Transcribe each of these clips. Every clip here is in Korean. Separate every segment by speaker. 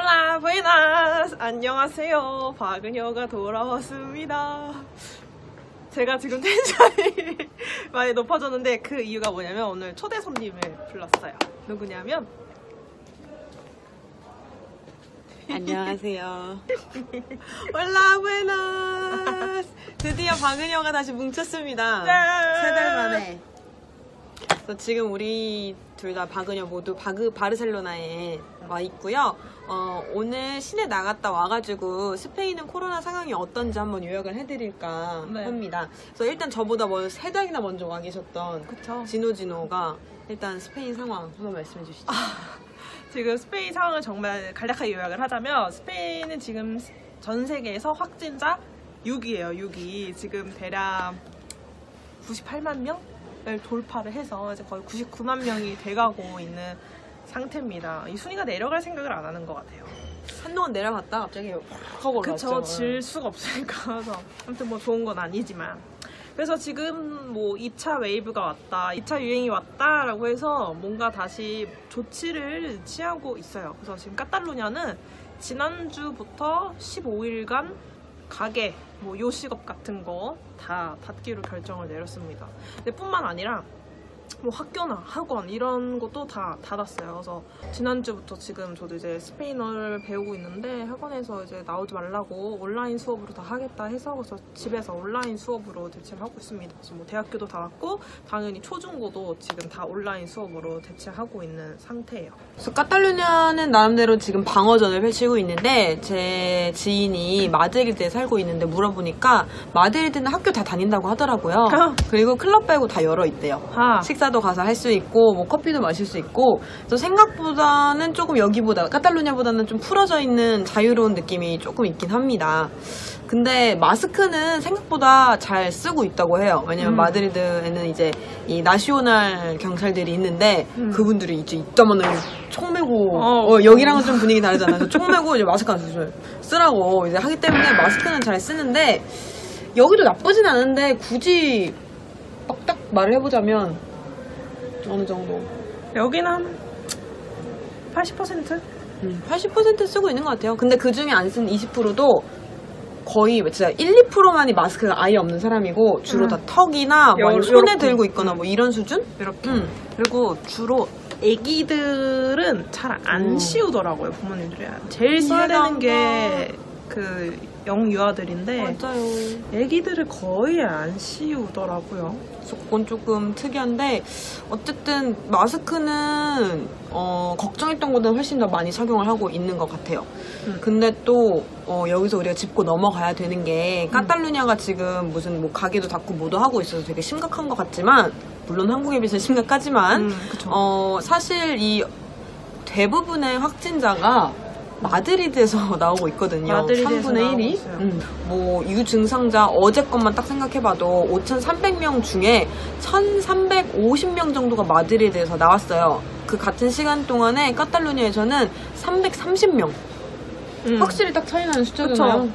Speaker 1: 홀라 부에나스! 안녕하세요. 박은여가 돌아왔습니다. 제가 지금 텐션이 많이 높아졌는데 그 이유가 뭐냐면 오늘 초대 손님을 불렀어요. 누구냐면
Speaker 2: 안녕하세요. 홀라 부에나스! 드디어 박은여가 다시 뭉쳤습니다.
Speaker 1: 네.
Speaker 2: 3달 만에. 그래서 지금 우리 둘 다 박은여 모두 바르셀로나에 와 있고요. 오늘 시내 나갔다 와가지고 스페인은 코로나 상황이 어떤지 한번 요약을 해드릴까 합니다. 그래서 일단 저보다 3달이나 먼저 와 계셨던 진호가 일단 스페인 상황 한번 말씀해 주시죠.
Speaker 1: 지금 스페인 상황을 정말 간략하게 요약을 하자면 스페인은 지금 전 세계에서 확진자 6위예요. 6위. 지금 대략 98만 명을 돌파를 해서 이제 거의 99만 명이 돼가고 있는 상태입니다. 이 순위가 내려갈 생각을 안 하는 것 같아요.
Speaker 2: 한동안 내려갔다 갑자기 확 하고 올라왔죠.
Speaker 1: 그쵸. 질 수가 없으니까. 그래서 아무튼 뭐 좋은 건 아니지만. 그래서 지금 뭐 2차 웨이브가 왔다, 2차 유행이 왔다라고 해서 뭔가 다시 조치를 취하고 있어요. 그래서 지금 카탈루냐는 지난주부터 15일간 가게, 뭐 요식업 같은 거 다 닫기로 결정을 내렸습니다. 근데 뿐만 아니라 뭐 학교나 학원 이런 것도 다 닫았어요. 그래서 지난주부터 지금 저도 이제 스페인어를 배우고 있는데 학원에서 이제 나오지 말라고 온라인 수업으로 다 하겠다 해서 그래서 집에서 온라인 수업으로 대체를 하고 있습니다. 그래서 뭐 대학교도 닫았고 당연히 초중고도 지금 다 온라인 수업으로 대체하고 있는 상태예요.
Speaker 2: 그래서 카탈루냐는 나름대로 지금 방어전을 펼치고 있는데 제 지인이 마드리드에 살고 있는데 물어보니까 마드리드는 학교 다 다닌다고 하더라고요. 그리고 클럽 빼고 다 열어 있대요. 식사도 가서 할 수 있고 뭐 커피도 마실 수 있고 그래서 생각보다는 조금 여기보다 카탈루냐보다는 좀 풀어져 있는 자유로운 느낌이 조금 있긴 합니다. 근데 마스크는 생각보다 잘 쓰고 있다고 해요. 왜냐면 마드리드에는 이제 이 나시오날 경찰들이 있는데 그분들이 이제 이따만은 총 메고 여기랑은 좀 분위기 다르잖아요. 총 메고 이제 마스크 안 쓰라고 이제 하기 때문에 마스크는 잘 쓰는데 여기도 나쁘진 않은데 굳이 딱 말을 해보자면 어느 정도?
Speaker 1: 여기는 한 80%?
Speaker 2: 80% 쓰고 있는 것 같아요. 근데 그 중에 안 쓴 20%도 거의 진짜 1, 2%만이 마스크가 아예 없는 사람이고 주로 다 턱이나 뭐 손에 들고 있거나 뭐 이런 수준?
Speaker 1: 이렇게. 그리고 주로 애기들은 잘 안 씌우더라고요, 부모님들이. 제일 써야 되는 게 그 영유아들인데
Speaker 2: 맞아요.
Speaker 1: 애기들을 거의 안 씌우더라고요.
Speaker 2: 그래서 그건 조금 특이한데 어쨌든 마스크는 걱정했던 것보다 훨씬 더 많이 착용을 하고 있는 것 같아요. 근데 또 여기서 우리가 짚고 넘어가야 되는 게 카탈루냐가 지금 무슨 뭐 가게도 닫고 뭐도 하고 있어서 되게 심각한 것 같지만 물론 한국에 비해서 심각하지만 사실 이 대부분의 확진자가 마드리드에서 나오고 있거든요.
Speaker 1: 마드리드에서
Speaker 2: 3분의 1이. 뭐 유증상자 어제 것만 딱 생각해봐도 5,300명 중에 1,350명 정도가 마드리드에서 나왔어요. 그 같은 시간 동안에 카탈루냐에서는 330명. 확실히 딱 차이 나는 숫자잖아요.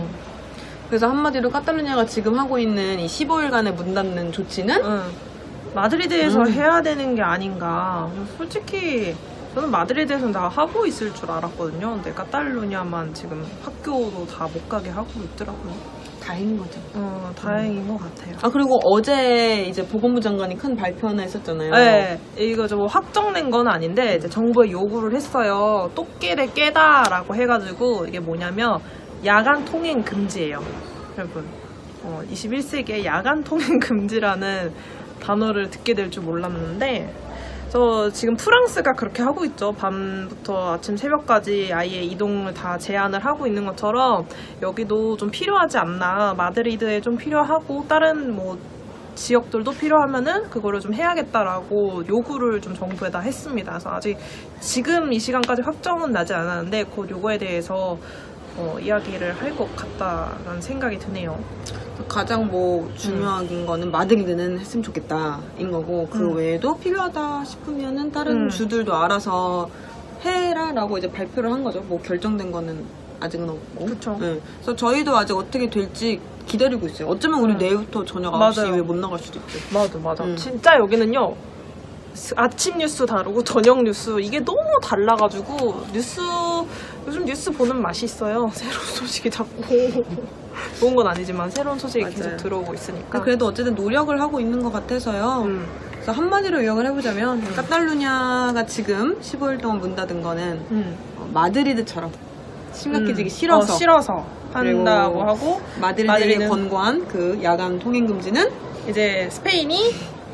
Speaker 2: 그래서 한마디로 카탈루냐가 지금 하고 있는 이 15일간의 문 닫는 조치는
Speaker 1: 마드리드에서 해야 되는 게 아닌가. 솔직히 저는 마드리드에서는 다 하고 있을 줄 알았거든요. 근데 카탈루냐만 지금 학교도 다 못 가게 하고 있더라고요.
Speaker 2: 다행인 거죠.
Speaker 1: 다행인 것 같아요.
Speaker 2: 그리고 어제 이제 보건부 장관이 큰 발표 하나 했었잖아요.
Speaker 1: 네, 이거 좀 확정된 건 아닌데 이제 정부에 요구를 했어요. 똑개를 깨다라고 해가지고 이게 뭐냐면 야간 통행 금지예요. 여러분, 21세기에 야간 통행 금지라는 단어를 듣게 될 줄 몰랐는데 저 지금 프랑스가 그렇게 하고 있죠. 밤부터 아침 새벽까지 아예 이동을 다 제한을 하고 있는 것처럼 여기도 좀 필요하지 않나. 마드리드에 좀 필요하고 다른 뭐 지역들도 필요하면은 그거를 좀 해야겠다라고 요구를 좀 정부에다 했습니다. 그래서 아직 지금 이 시간까지 확정은 나지 않았는데 곧 요거에 대해서 이야기를 할 것 같다라는 생각이 드네요.
Speaker 2: 가장 뭐 중요한 거는 마드리드는 했으면 좋겠다인 거고 그 외에도 필요하다 싶으면은 다른 주들도 알아서 해라라고 이제 발표를 한 거죠. 뭐 결정된 거는 아직은 없고.
Speaker 1: 그렇죠.
Speaker 2: 네. 그래서 저희도 아직 어떻게 될지 기다리고 있어요. 어쩌면 우리 내일부터 저녁 9시 이후에 못 나갈 수도 있고.
Speaker 1: 맞아. 진짜 여기는요. 아침 뉴스 다르고 저녁 뉴스 이게 너무 달라가지고 요즘 뉴스 보는 맛이 있어요. 새로운 소식이 자꾸 좋은 건 아니지만 새로운 소식이
Speaker 2: 맞아요.
Speaker 1: 계속 들어오고 있으니까.
Speaker 2: 그래도 어쨌든 노력을 하고 있는 것 같아서요. 그래서 한마디로 요약을 해보자면 카탈루냐가 지금 15일 동안 문 닫은 거는 마드리드처럼 심각해지기 싫어서
Speaker 1: 싫어서 한다고 하고
Speaker 2: 마드리드에 권고한 그 야간 통행 금지는
Speaker 1: 이제 스페인이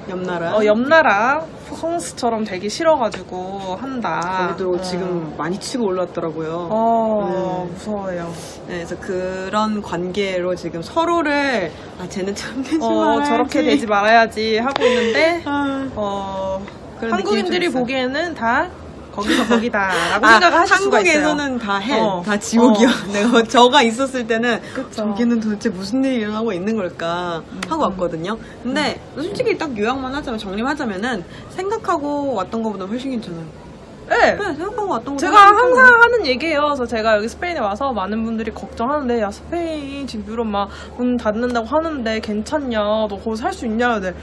Speaker 2: 옆나라
Speaker 1: 성스처럼 되기 싫어가지고 한다.
Speaker 2: 거기도 지금 많이 치고 올랐더라고요.
Speaker 1: 무서워요.
Speaker 2: 네, 그래서 그런 관계로 지금 서로를 쟤는 참 되지 말아야지,
Speaker 1: 저렇게 되지 말아야지 하고 있는데
Speaker 2: 그런
Speaker 1: 한국인들이 보기에는 다 거기서 거기다라고 생각하실 수가 있어요.
Speaker 2: 한국에서는 다 헬, 다 지옥이야. 내가 저가 있었을 때는
Speaker 1: 그쵸.
Speaker 2: 저기는 도대체 무슨 일이 일어나고 있는 걸까 하고 왔거든요. 근데 솔직히 딱 요약만 하자면 정리하자면은 생각하고 왔던 것보다 훨씬 괜찮아요.
Speaker 1: 네.
Speaker 2: 생각하고 왔던 것보다
Speaker 1: 제가 항상 하는 얘기예요. 그래서 제가 여기 스페인에 와서 많은 분들이 걱정하는데 야 스페인 지금 유럽 막 문 닫는다고 하는데 괜찮냐? 너 거기 살 수 있냐? 근데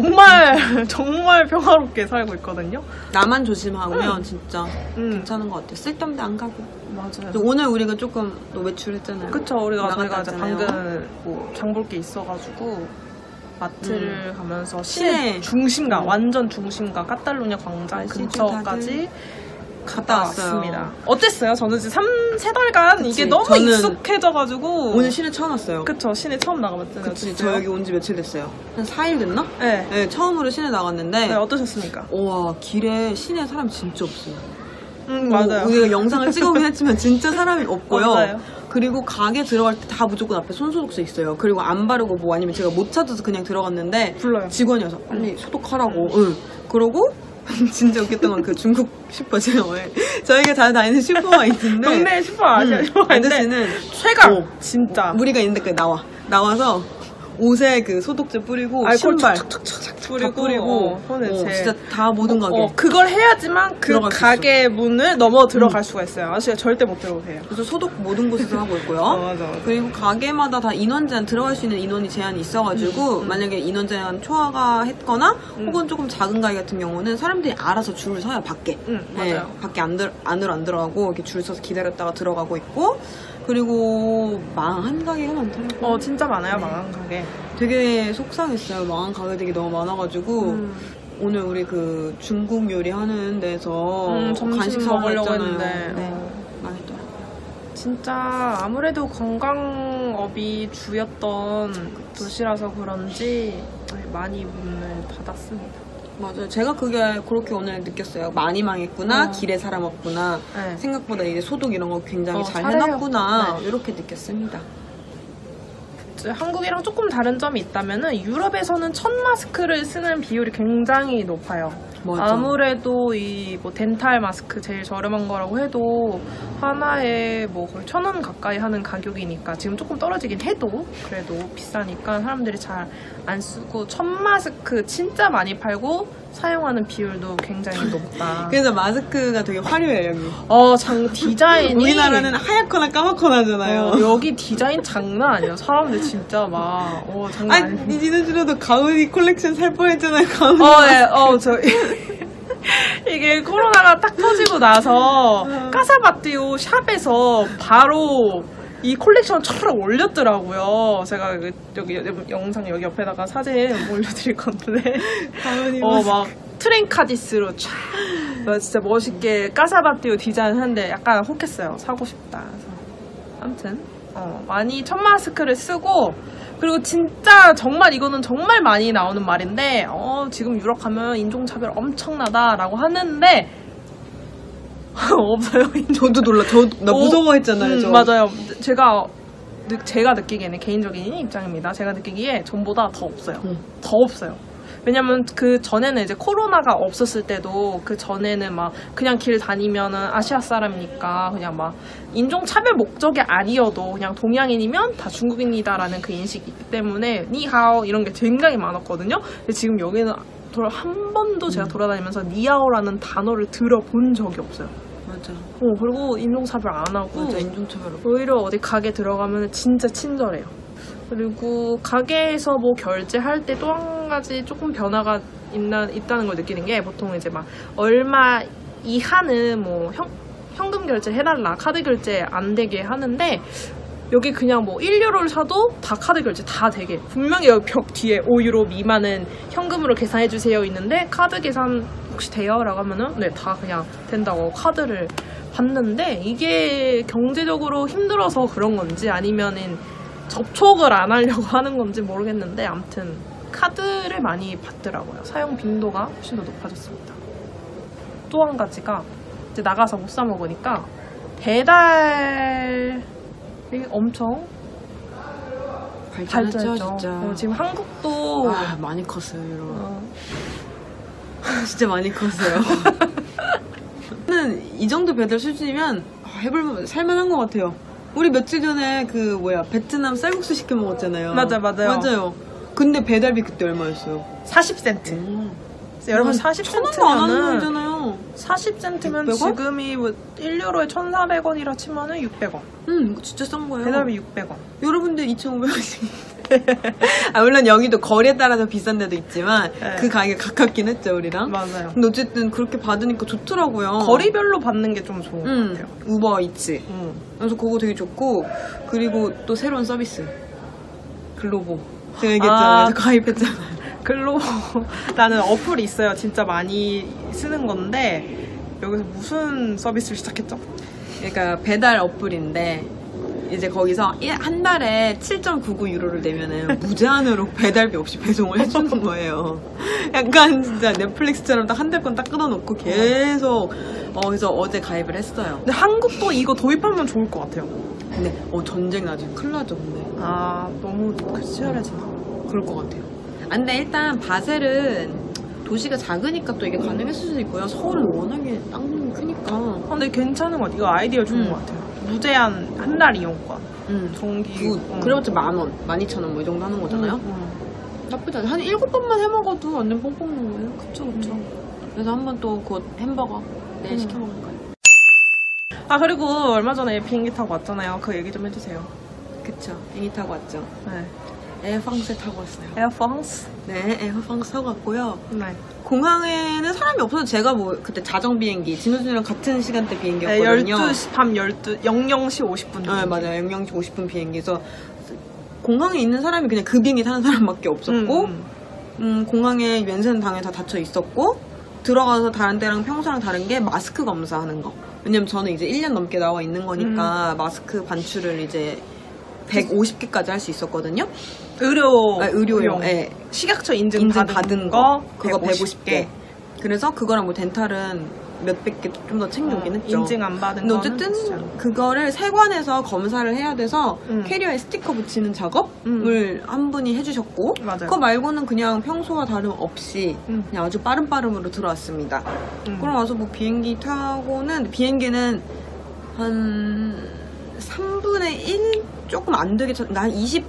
Speaker 1: 정말 평화롭게 살고 있거든요.
Speaker 2: 나만 조심하면 진짜 괜찮은 것 같아요. 쓸데없는데 안 가고.
Speaker 1: 맞아요.
Speaker 2: 오늘 우리가 조금 또 외출했잖아요.
Speaker 1: 그쵸. 저희가 이제
Speaker 2: 나갔잖아요.
Speaker 1: 방금 뭐 장 볼 게 있어가지고 마트를 가면서
Speaker 2: 시내
Speaker 1: 중심가 완전 중심가 카탈루냐 광장 근처까지 갔다 왔습니다. 어땠어요? 저는 지금 3-4달간 이게 너무
Speaker 2: 저는
Speaker 1: 익숙해져가지고
Speaker 2: 오늘 시내 처음 왔어요.
Speaker 1: 그쵸. 시내 처음 나가봤잖아요.
Speaker 2: 그치, 저 여기 온 지 며칠 됐어요. 한 4일 됐나?
Speaker 1: 네.
Speaker 2: 네, 처음으로 시내 나갔는데
Speaker 1: 네, 어떠셨습니까?
Speaker 2: 와, 길에 시내 사람 진짜 없어요.
Speaker 1: 맞아요.
Speaker 2: 우리가 영상을 찍어보긴 했지만 진짜 사람이 없고요.
Speaker 1: 맞아요.
Speaker 2: 그리고 가게 들어갈 때 다 무조건 앞에 손소독제 있어요. 그리고 안 바르고 뭐 아니면 제가 못 찾아서 그냥 들어갔는데
Speaker 1: 불러요.
Speaker 2: 직원이 와서 빨리 소독하라고. 그러고 진짜 웃겼던 건 그 중국 슈퍼죠. 저희가 잘 다니는 슈퍼가 있는데
Speaker 1: 동네 슈퍼
Speaker 2: 아저씨는
Speaker 1: 최강 진짜
Speaker 2: 우리가 있는데 나와서 옷에 그 소독제 뿌리고 신발 뿌리고 진짜 다 모든 가게
Speaker 1: 그걸 해야지만 그 가게 문을 넘어 들어갈 수가 있어요. 아저씨가 절대 못 들어오세요.
Speaker 2: 그래서 소독 모든 곳에서 하고 있고요.
Speaker 1: 맞아.
Speaker 2: 그리고 가게마다 다 인원 제한 들어갈 수 있는 인원이 제한이 있어가지고 만약에 인원 제한 초과가 했거나 혹은 조금 작은 가게 같은 경우는 사람들이 알아서 줄을 서요. 밖에.
Speaker 1: 맞아요.
Speaker 2: 밖에 안으로 안 들어가고 이렇게 줄 서서 기다렸다가 들어가고 있고. 그리고 망한 가게가 많더라고요.
Speaker 1: 진짜 많아요. 망한 가게.
Speaker 2: 되게 속상했어요. 망한 가게들이 너무 많아가지고 오늘 우리 그 중국 요리 하는 데서
Speaker 1: 간식 먹으려고 했는데
Speaker 2: 망했더라고요.
Speaker 1: 진짜 아무래도 관광업이 주였던 도시라서 그런지 많이 문을 닫았습니다.
Speaker 2: 맞아요. 제가 그렇게 오늘 느꼈어요. 많이 망했구나. 길에 사람 없구나.
Speaker 1: 네.
Speaker 2: 생각보다 이제 소독 이런 거 굉장히 잘
Speaker 1: 잘해요.
Speaker 2: 해놨구나. 이렇게 느꼈습니다.
Speaker 1: 한국이랑 조금 다른 점이 있다면은 유럽에서는 첫 마스크를 쓰는 비율이 굉장히 높아요.
Speaker 2: 맞아.
Speaker 1: 아무래도 이 뭐 덴탈 마스크 제일 저렴한 거라고 해도 하나에 뭐 거의 1,000원 가까이 하는 가격이니까 지금 조금 떨어지긴 해도 그래도 비싸니까 사람들이 잘 안 쓰고 첫 마스크 진짜 많이 팔고 사용하는 비율도 굉장히 높다.
Speaker 2: 그래서 마스크가 되게 화려해요, 여기.
Speaker 1: 디자인이
Speaker 2: 우리나라는 하얗거나 까맣거나 하잖아요.
Speaker 1: 여기 디자인 장난 아니에요. 사람들 진짜 막 장난 아니에요.
Speaker 2: 아니, 지난주에도 가은이 콜렉션 살 뻔했잖아요, 가은이.
Speaker 1: 이게 코로나가 딱 터지고 나서 까사바띠오 샵에서 바로 이 콜렉션 쫙 올렸더라고요. 제가 여기 영상 여기 옆에다가 사진 올려드릴 건데 막 트렌카디스로 쫙 진짜 멋있게 까사바띠오 디자인하는데 약간 혹했어요. 사고 싶다. 그래서 아무튼 많이 첫 마스크를 쓰고 그리고 진짜 정말 이거는 정말 많이 나오는 말인데 지금 유럽 가면 인종차별 엄청나다라고 하는데 없어요.
Speaker 2: 저도 나 무서워했잖아요. 저.
Speaker 1: 맞아요. 제가 느끼기에는 개인적인 입장입니다. 제가 느끼기에 전보다 더 없어요. 더 없어요. 왜냐면 그 전에는 이제 코로나가 없었을 때도 그 전에는 막 그냥 길 다니면은 아시아 사람이니까 그냥 막 인종차별 목적이 아니어도 그냥 동양인이면 다 중국인이다라는 그 인식이 있기 때문에 니하오 이런 게 굉장히 많았거든요. 근데 지금 여기는 한 번도 제가 돌아다니면서 니하오라는 단어를 들어본 적이 없어요.
Speaker 2: 맞아.
Speaker 1: 그리고 인종차별 안 하고
Speaker 2: 맞아, 인종차별 없고.
Speaker 1: 오히려 어디 가게 들어가면 진짜 친절해요. 그리고 가게에서 뭐 결제할 때 또 한 가지 조금 변화가 있다는 걸 느끼는 게 보통 이제 막 얼마 이하는 뭐 현금 결제 해달라, 카드 결제 안 되게 하는데 여기 그냥 뭐 1유로를 사도 다 카드 결제 다 되게, 분명히 여기 벽 뒤에 5유로 미만은 현금으로 계산해주세요 있는데 카드 계산 혹시 돼요? 라고 하면은 네, 다 그냥 된다고 카드를 받는데, 이게 경제적으로 힘들어서 그런 건지 아니면은 접촉을 안 하려고 하는 건지 모르겠는데 아무튼 카드를 많이 받더라고요. 사용 빈도가 훨씬 더 높아졌습니다. 또 한 가지가 이제 나가서 못 사 먹으니까 배달이 엄청
Speaker 2: 발전했죠, 진짜.
Speaker 1: 지금 한국도
Speaker 2: 많이 컸어요, 여러분. 진짜 많이 컸어요. 저는 이 정도 배달 수준이면 해볼만, 살만한 것 같아요. 우리 며칠 전에 베트남 쌀국수 시켜 먹었잖아요.
Speaker 1: 맞아요.
Speaker 2: 근데 배달비 그때 얼마였어요?
Speaker 1: 40센트. 여러분 40센트면은
Speaker 2: 안 하는 거잖아요.
Speaker 1: 40센트면
Speaker 2: 600원?
Speaker 1: 지금이 뭐 1유로에 1,400원이라 치면은 600원.
Speaker 2: 이거 진짜 싼 거예요.
Speaker 1: 배달비 600원.
Speaker 2: 여러분들 2,500원씩. 물론 여기도 거리에 따라서 비싼 데도 있지만
Speaker 1: 네.
Speaker 2: 그 가격이 가깝긴 했죠, 우리랑.
Speaker 1: 맞아요.
Speaker 2: 근데 어쨌든 그렇게 받으니까 좋더라고요.
Speaker 1: 거리별로 받는 게 좀 좋은 것 같아요.
Speaker 2: 우버 이츠. 그래서 그거 되게 좋고, 그리고 또 새로운 서비스. 글로보. 제가 얘기했잖아요. 가입했잖아요.
Speaker 1: 글로보라는 어플이 있어요. 진짜 많이 쓰는 건데 여기서 무슨 서비스를 시작했죠?
Speaker 2: 그러니까 배달 어플인데 이제 거기서 한 달에 7.99유로를 내면은 무제한으로 배달비 없이 배송을 해주는 거예요. 약간 진짜 넷플릭스처럼 딱 한 달 건 딱 끊어놓고 계속 그래서 어제 가입을 했어요.
Speaker 1: 근데 한국도 이거 도입하면 좋을 것 같아요.
Speaker 2: 근데 전쟁 나중에 큰일 나죠, 근데.
Speaker 1: 너무 치열해지나?
Speaker 2: 그럴 것 같아요. 근데 일단 바셀은 도시가 작으니까 또 이게 가능했을 수도 있고요. 서울은 워낙에 땅이 크니까.
Speaker 1: 근데 괜찮은 것 같아요. 이거 아이디어 좋은 것 같아요. 무제한 한 달 이용권. 전기.
Speaker 2: 그래봤자 10,000원, 12,000원 뭐 이 정도 하는 거잖아요. 나쁘지 않아요. 한 7번만 해먹어도 완전 뽕 뽑는 거예요. 그쵸. 그래서 한번 또 곧 햄버거 내일 시켜 먹을 거예요.
Speaker 1: 그리고 얼마 전에 비행기 타고 왔잖아요. 그 얘기 좀 해주세요.
Speaker 2: 그쵸. 비행기 타고 왔죠.
Speaker 1: 네.
Speaker 2: 에어프랑스 타고 왔어요.
Speaker 1: 에어프랑스?
Speaker 2: 네, 에어프랑스 타고 왔고요.
Speaker 1: 네.
Speaker 2: 공항에는 사람이 없어서 제가 그때 자정 비행기, 진호준이랑 같은 시간대 비행기였거든요.
Speaker 1: 12시, 밤 00시 50분.
Speaker 2: 네, 맞아요. 00시 50분 비행기에서 공항에 있는 사람이 그냥 그 비행기 타는 사람밖에 없었고, 공항에 면세는 당연히 다 닫혀 있었고, 들어가서 다른 데랑 평소랑 다른 게 마스크 검사하는 거. 왜냐면 저는 이제 1년 넘게 나와 있는 거니까 마스크 반출을 이제 150개까지 할 수 있었거든요. 의료용. 네.
Speaker 1: 식약처 인증 받은 거
Speaker 2: 그거 150개. 그래서 그거랑 뭐 덴탈은 몇백 개 좀 더 챙겨오긴 했죠.
Speaker 1: 인증 안 받은
Speaker 2: 근데
Speaker 1: 거는
Speaker 2: 어쨌든
Speaker 1: 진짜.
Speaker 2: 그거를 세관에서 검사를 해야 돼서 캐리어에 스티커 붙이는 작업을 한 분이 해주셨고,
Speaker 1: 맞아요.
Speaker 2: 그거 말고는 그냥 평소와 다름없이 그냥 아주 빠름빠름으로 들어왔습니다. 그럼 와서 뭐 비행기 타고는, 비행기는 한 3분의 1 조금 안 되게 난 25%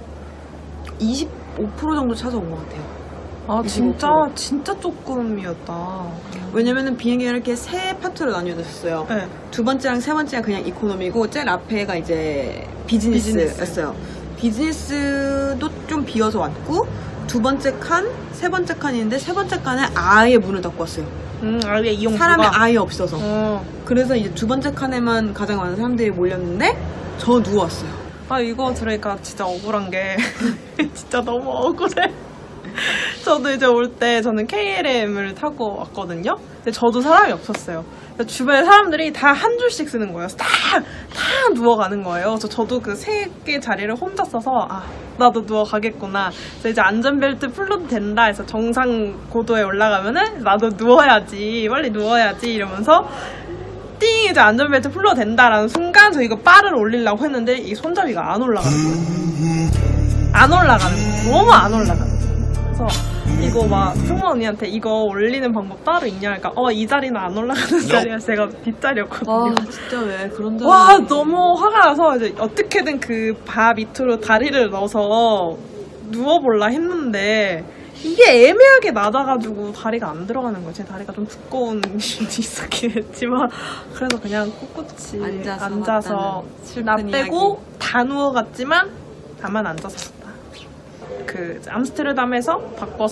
Speaker 2: 정도 찾아온 것 같아요.
Speaker 1: 진짜 조금이었다.
Speaker 2: 왜냐면은 비행기가 이렇게 세 파트로 나뉘어졌어요.
Speaker 1: 네.
Speaker 2: 두 번째랑 세 번째가 그냥 이코노미고, 제일 앞에가 이제 비즈니스였어요. 비즈니스도 좀 비어서 왔고, 두 번째 칸, 세 번째 칸인데, 세 번째 칸에 아예 문을 닫고 왔어요.
Speaker 1: 아예 이용
Speaker 2: 사람이 아예 없어서. 그래서 이제 두 번째 칸에만 가장 많은 사람들이 몰렸는데, 저 누웠어요.
Speaker 1: 이거 들으니까 진짜 억울한 게 진짜 너무 억울해. 저도 이제 올 때 저는 KLM을 타고 왔거든요. 근데 저도 사람이 없었어요. 주변에 사람들이 다 한 줄씩 쓰는 거예요. 다 누워가는 거예요. 그래서 저도 그 3개 자리를 혼자 써서 나도 누워가겠구나. 그래서 이제 안전벨트 풀러도 된다 해서 정상 고도에 올라가면은 나도 누워야지, 빨리 누워야지 이러면서 띵! 이제 안전벨트 풀러도 된다라는 순간 저 이거 바를 올리려고 했는데 이 손잡이가 안 올라가는 거예요. 안 올라가는 거예요. 너무 안 올라가는 거예요. 그래서 이거 막 승무 언니한테 이거 올리는 방법 따로 있냐 하니까 이 자리는 안 올라가는 자리가 제가 뒷자리였거든요.
Speaker 2: 와, 진짜 왜 그런 자리.
Speaker 1: 와, 너무 화가 나서 이제 어떻게든 그 바 밑으로 다리를 넣어서 누워볼라 했는데 이게 애매하게 낮아가지고 다리가 안 들어가는 거예요. 제 다리가 좀 두꺼운 일이 있었긴 했지만 그래서 그냥 꿋꿋이 앉아서 나 빼고 다 누워갔지만 다만 앉아서 그 암스테르담에서 바꿔서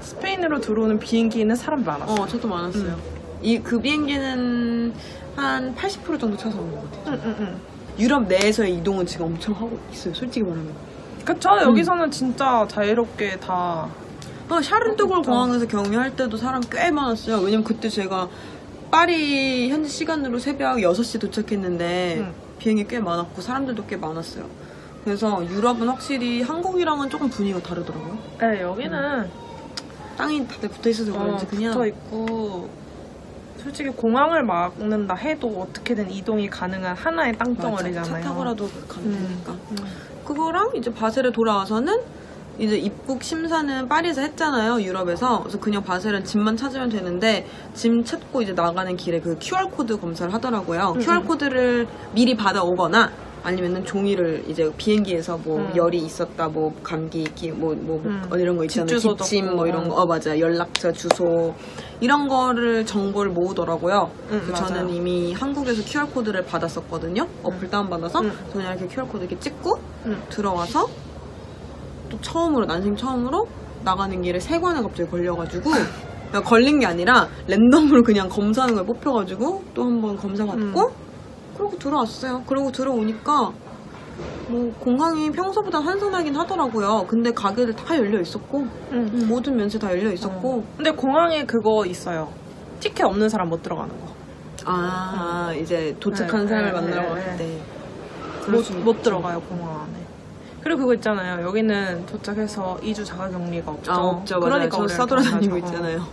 Speaker 1: 스페인으로 들어오는 비행기에는 사람이 많았어.
Speaker 2: 저도 많았어요. 그 비행기는 한 80% 정도 차서 오는 것 같아요. 유럽 내에서의 이동은 지금 엄청 하고 있어요, 솔직히 말하면.
Speaker 1: 그쵸, 여기서는 진짜 자유롭게 다.
Speaker 2: 샤를드골 공항에서 경유할 때도 사람 꽤 많았어요. 왜냐면 그때 제가 파리 현지 시간으로 새벽 6시 도착했는데 비행기 꽤 많았고 사람들도 꽤 많았어요. 그래서 유럽은 확실히 한국이랑은 조금 분위기가 다르더라고요.
Speaker 1: 네, 여기는
Speaker 2: 땅이 다들 붙어있어서 그런지 그냥
Speaker 1: 붙어있고 솔직히 공항을 막는다 해도 어떻게든 이동이 가능한 하나의 땅덩어리잖아요.
Speaker 2: 차 타고라도 가면 되니까. 그거랑 이제 바셀에 돌아와서는 이제 입국 심사는 파리에서 했잖아요, 유럽에서. 그래서 그냥 바셀은 짐만 찾으면 되는데 짐 찾고 이제 나가는 길에 그 QR코드 검사를 하더라고요. QR코드를 미리 받아오거나 아니면은 종이를 이제 비행기에서 뭐 열이 있었다, 뭐 감기, 뭐 이런 거 있잖아요. 기침 뭐 이런 거. 맞아. 연락처, 주소 이런 거를 정보를 모으더라고요. 그래서 저는 이미 한국에서 QR코드를 받았었거든요. 어플 다운받아서. 그냥 이렇게 QR코드 이렇게 찍고 들어와서 또 처음으로, 난생 처음으로 나가는 길에 세관에 갑자기 걸려가지고 그냥 걸린 게 아니라 랜덤으로 그냥 검사하는 걸 뽑혀가지고 또 한 번 검사 받고 그러고 들어왔어요. 그러고 들어오니까 뭐 공항이 평소보다 한산하긴 하더라고요. 근데 가게들 다 열려 있었고 모든 면세 다 열려 있었고.
Speaker 1: 근데 공항에 그거 있어요. 티켓 없는 사람 못 들어가는 거.
Speaker 2: 이제 도착한 사람을 만나러 갈 때
Speaker 1: 못 들어가요, 공항 안에. 그리고 그거 있잖아요. 여기는 도착해서 2주 자가격리가 없죠.
Speaker 2: 없죠.
Speaker 1: 그러니까
Speaker 2: 맞아요. 저 싸돌아다니고 있잖아요.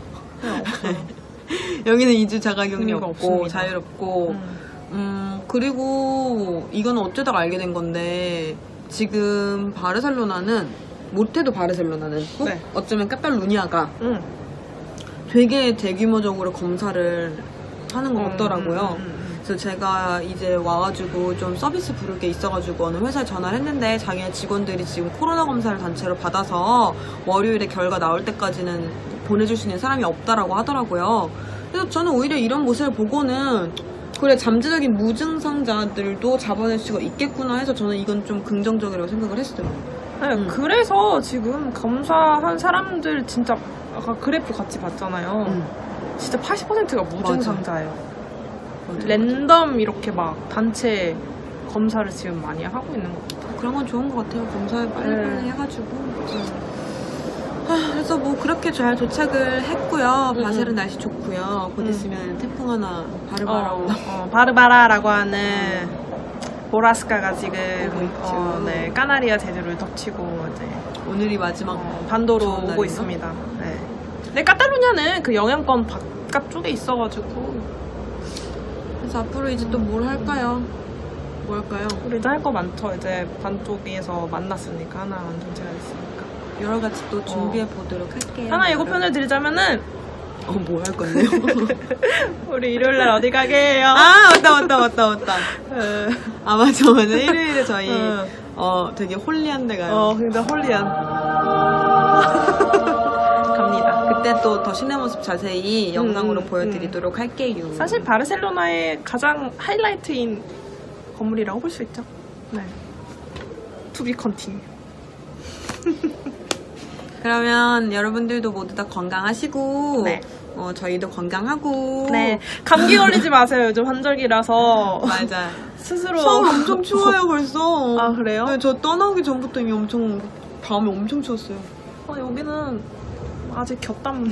Speaker 2: 여기는 2주 자가격리 없고
Speaker 1: 없습니다.
Speaker 2: 자유롭고 그리고 이거는 어쩌다가 알게 된 건데 지금 바르셀로나는 못해도 바르셀로나는 어쩌면 카탈루니아가 되게 대규모적으로 검사를 하는 것 같더라고요. 그래서 제가 이제 와가지고 좀 서비스 부를 게 있어가지고 어느 회사에 전화를 했는데 자기네 직원들이 지금 코로나 검사를 단체로 받아서 월요일에 결과 나올 때까지는 보내줄 수 있는 사람이 없다라고 하더라고요. 그래서 저는 오히려 이런 모습을 보고는 그래, 잠재적인 무증상자들도 잡아낼 수가 있겠구나 해서 저는 이건 좀 긍정적이라고 생각을 했어요.
Speaker 1: 네, 그래서 지금 검사한 사람들 진짜 아까 그래프 같이 봤잖아요. 진짜 80%가 무증상자예요.
Speaker 2: 맞아.
Speaker 1: 랜덤 이렇게 막 단체 검사를 지금 많이 하고 있는 것 같아요.
Speaker 2: 그런 건 좋은 것 같아요. 검사를 빨리빨리 해가지고. 그래서 뭐 그렇게 잘 도착을 했고요. 바셀은 날씨 좋고요. 곧 있으면 태풍 하나
Speaker 1: 바르바라라고 하는 보라스카가 지금
Speaker 2: 있죠.
Speaker 1: 까나리아 제주를 덮치고 이제
Speaker 2: 오늘이 마지막
Speaker 1: 반도로
Speaker 2: 좋은
Speaker 1: 오고
Speaker 2: 날인가?
Speaker 1: 있습니다. 네. 근데 카탈루냐는 그 영향권 바깥쪽에 있어가지고
Speaker 2: 그래서 앞으로 이제 또 뭘 할까요? 뭐 할까요?
Speaker 1: 우리도 할 거 많죠. 이제 반쪽에서 만났으니까 하나 완전체가 됐으니까
Speaker 2: 여러 가지 또 준비해 보도록 할게요.
Speaker 1: 하나 예고편을 드리자면은
Speaker 2: 뭐 할 건데요?
Speaker 1: 우리 일요일날 어디 가게예요?
Speaker 2: 맞다. 맞아. 일요일에 저희 되게 홀리한 데 가요.
Speaker 1: 근데 홀리한 갑니다.
Speaker 2: 그때 또 더 신의 모습 자세히 영상으로 보여드리도록 할게요.
Speaker 1: 사실 바르셀로나의 가장 하이라이트인 건물이라고 볼 수 있죠. 네. To be continue.
Speaker 2: 그러면 여러분들도 모두 다 건강하시고
Speaker 1: 네.
Speaker 2: 저희도 건강하고
Speaker 1: 네. 감기 걸리지 마세요. 요즘 환절기라서.
Speaker 2: 맞아.
Speaker 1: 스스로.
Speaker 2: 서울 엄청 추워요 벌써.
Speaker 1: 아, 그래요?
Speaker 2: 네, 저 떠나기 전부터 이미 밤에 엄청 추웠어요.
Speaker 1: 여기는 아직 곁땀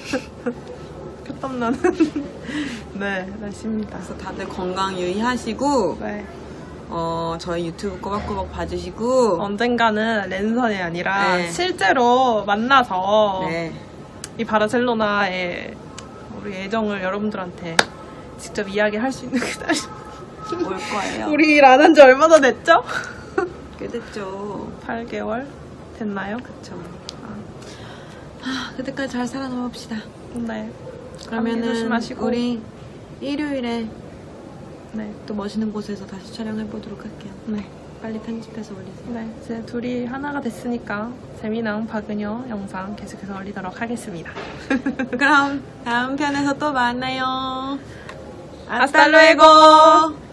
Speaker 1: 나는 네, 날씨입니다.
Speaker 2: 그래서 다들 건강 유의하시고
Speaker 1: 네.
Speaker 2: 저희 유튜브 꼬박꼬박 봐주시고
Speaker 1: 언젠가는 랜선이 아니라
Speaker 2: 네.
Speaker 1: 실제로 만나서
Speaker 2: 네.
Speaker 1: 이 바르셀로나의 우리 애정을 여러분들한테 직접 이야기할 수 있는 그날이
Speaker 2: 올 거예요.
Speaker 1: 우리 일 안 한 지 얼마나 됐죠?
Speaker 2: 꽤 됐죠.
Speaker 1: 8개월 됐나요?
Speaker 2: 그쵸. 그때까지 잘 살아남읍시다.
Speaker 1: 네.
Speaker 2: 그러면은
Speaker 1: 조심하시고.
Speaker 2: 우리 일요일에
Speaker 1: 네.
Speaker 2: 또 멋있는 곳에서 다시 촬영해보도록 할게요.
Speaker 1: 네.
Speaker 2: 빨리 편집해서 올리세요.
Speaker 1: 네. 이제 둘이 하나가 됐으니까 재미난 박은여 영상 계속해서 올리도록 하겠습니다.
Speaker 2: 그럼 다음 편에서 또 만나요.
Speaker 1: Hasta luego.